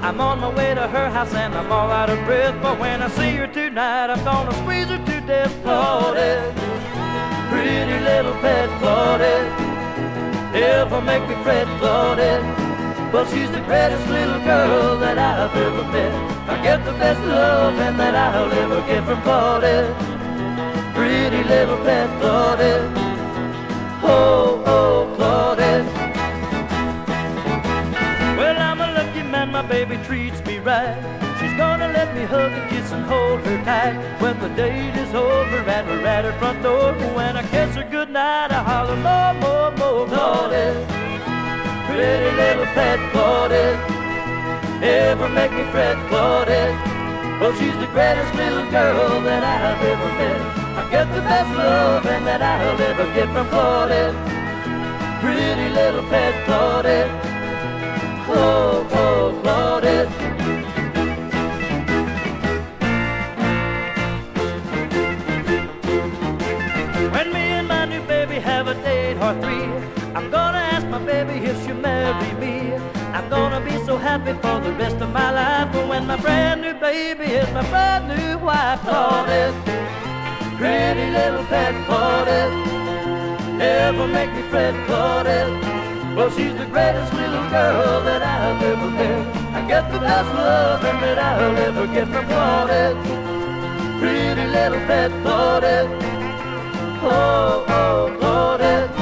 I'm on my way to her house and I'm all out of breath. But when I see her tonight, I'm gonna squeeze her to death. Claudette, pretty little pet Claudette, ever make me fret Claudette. Well, she's the greatest little girl that I've ever met. I get the best loving that I'll ever get from Claudette, pretty little pet Claudette. Oh, oh, Claudette. Well, I'm a lucky man, my baby treats me right. She's gonna let me hug and kiss and hold her tight. When the date is over and we're at her front door, when I kiss her goodnight, I holler more, more, more. Claudette, pretty little pet Claudette, ever make me fret Claudette. Well, she's the greatest little girl that I've ever met. I get the best loving that I'll ever get from Claudette, pretty little pet Claudette. Oh, oh, Claudette. When me and my new baby have a date or three, I'm gonna ask my baby if she'll marry me. I'm gonna be so happy for the rest of my life. But when my brand new baby is my brand new wife, Claudette, pretty little pet Claudette, ever make me fret Claudette. Well, she's the greatest little girl that I've ever met. I get the best loving that I'll ever get from Claudette, pretty little pet Claudette. Oh, oh, Claudette.